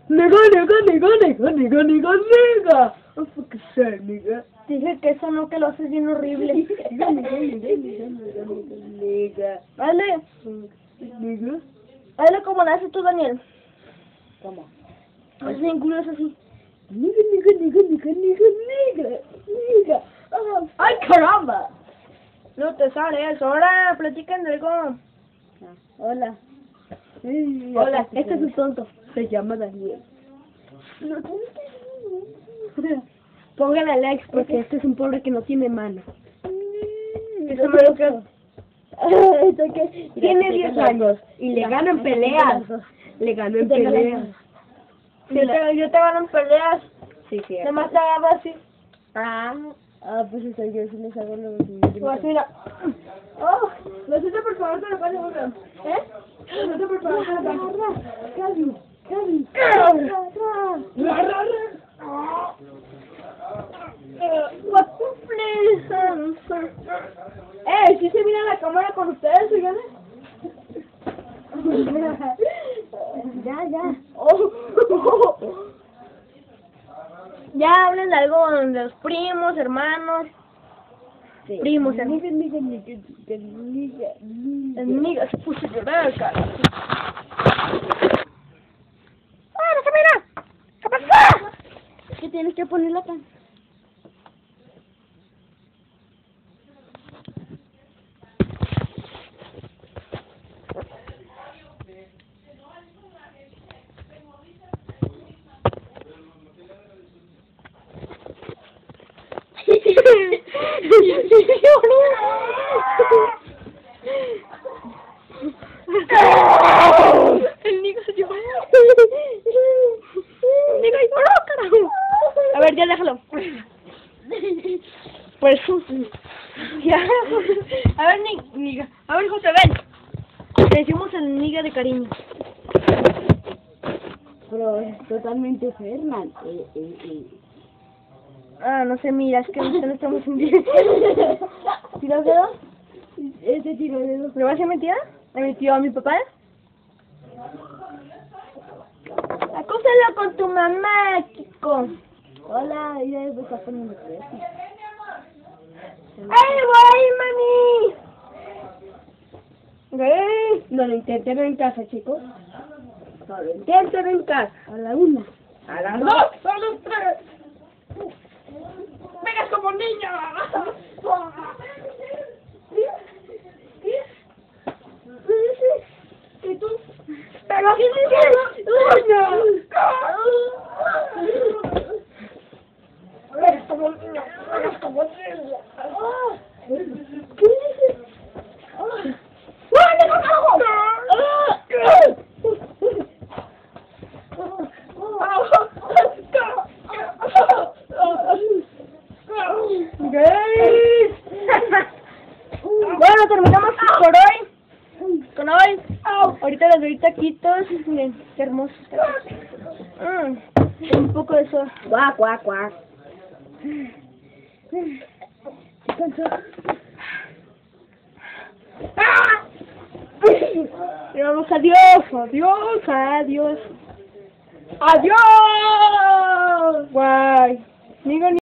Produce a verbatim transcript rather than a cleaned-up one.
Nigga, nigga, nigga, nigga, nigga, nigga, nigga. Oh, fuck sir, nigga. Dije que eso no, que lo haces bien horrible. Nigga, nigga, nigga, nigga, nigga, nigga, nigga. Dale. Nigga. Dale como le haces tú, Daniel. ¿Cómo? Es bien curioso así. Nigga, nigga, nigga, nigga, nigga, nigga, nigga. Oh, ¡ay, caramba! No te sale eso. Ahora platican de algo. Ah, hola. Sí, Hola, este este es un tonto. Se llama Daniel. No tienes que... Póngale likes porque este es un pobre que no tiene mano. Eso me lo creo. Tiene diez años y le gano en peleas. Le ganó en Te gano. peleas. Yo te, yo te gano en peleas. Sí, sí. Además te agarro así. Ah, ah, pues eso yo sí les hago lo O así, mira. Oh, necesito por favor que lo pase uno. ¿Eh? Necesito por favor que lo pase. Casi, casi. What the please? Eh, ¿sí se mira la cámara con ustedes, oigan? Ya, ya. Oh. Ya hablen de algo de los primos, hermanos. Sí. Primos, hermanos. Niga, niga, niga, niga, niga. Amiga, se puso a llorar, cara. ¡Ah, no se mira! ¿Qué pasa? Es que tienes que ponerla acá. El niño se lloró. El niño lloró, carajo. A ver, ya déjalo. Por eso. Ya. A ver, ni, niga. A ver, José, ven. Le decimos el niga de cariño. Pero es totalmente Fernán. Eh, eh, eh. Ah, no sé, mira, es que ahorita no estamos en directo. ¿Tira el dedo? Ese tiro de dedo. ¿Le vas a hacer mentira? ¿Le metió a mi papá? Acúsalo con tu mamá, Kiko. Hola, ya me está poniendo preso. ¡Ay, voy, mami! ¿Qué? No lo intenten en casa, chicos. No lo intenten en casa. A la una. A las dos, a las tres. ¡Vengas como niña! ¿Y tú? ¡Pero qué niña! ¡Vengas como niño! ¡Vengas como niño! ¿Qué dices? ¡Vale, por favor! Bueno, terminamos por hoy. Con hoy. Ahorita les doy taquitos. Miren, qué hermosos taquitos. Mm, un poco de eso. Cuac, cuac, cuac. ¡Ah! Y vamos, adiós, adiós, adiós. ¡Adiós! Guay. Nigo,